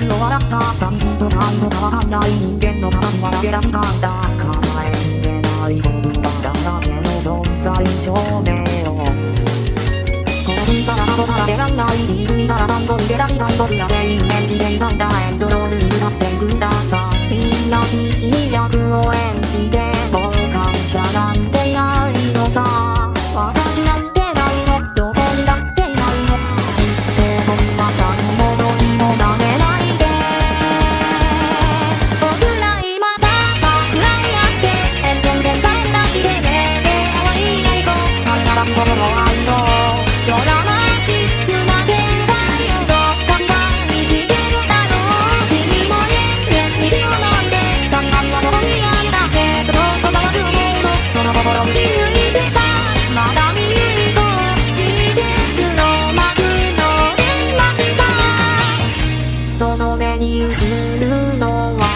を笑った旅人がいのかわかんない人間の話は投げ出したんだ叶えきれない言葉だらけの存在証明をこのから後から出らんない理由から3度逃げ出したい僕ら全員演じていたんだエンドロールに歌っていくんださみんな必死に役を演じてもう感謝なんてないのさ私なんてないのどこにだっていないのきっと僕は何もどにもなれないで僕ら今さ食らい合ってエンジン全開出してねえ終わりないぞ彼らが見事の愛のドラマチックな展開をどこかにしてるだろう君もYes Yes を飲んで3階はそこにあったけどどうと騒ぐものその心に抜いてさまだ見るとして黒幕の出ましたその目に映るのは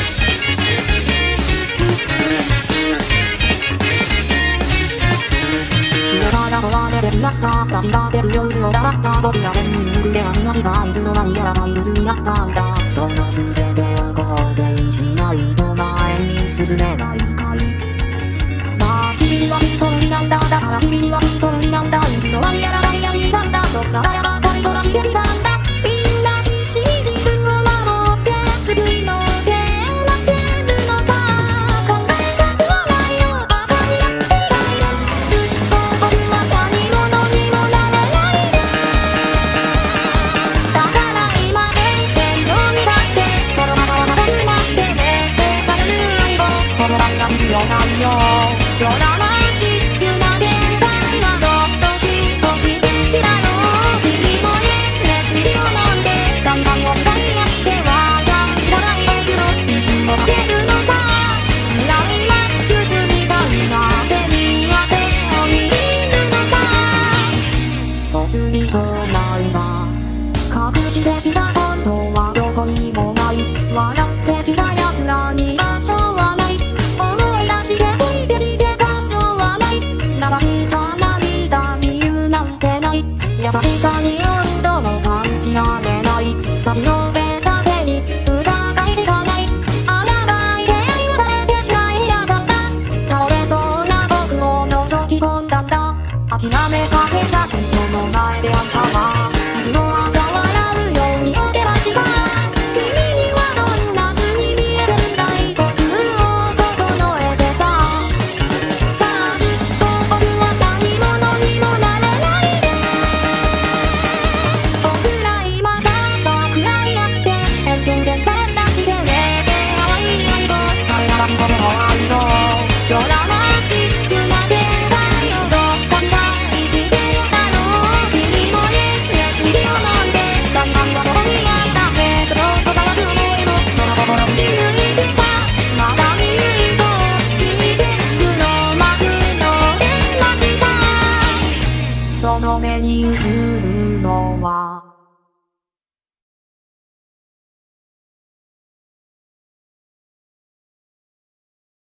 壊れてしまった立ち立てる夜を黙った僕ら全員抜では磨きがいつの間にやらない渦になったんだその全てを肯定しないと前に進めないかいまあ君にはきっと無理なんだだから君にはきっと無理なんだいつの間にやらないやりなんだそんなやばかりとなしてきたんだみんな必死に自分を守って救いの手を待ってるのさ考えたくはないよバカになっていないよずっと僕は何者にもなれないでだから今戦場に立ってその中は高くなってメッセージがるいぼこの場には必要ないよ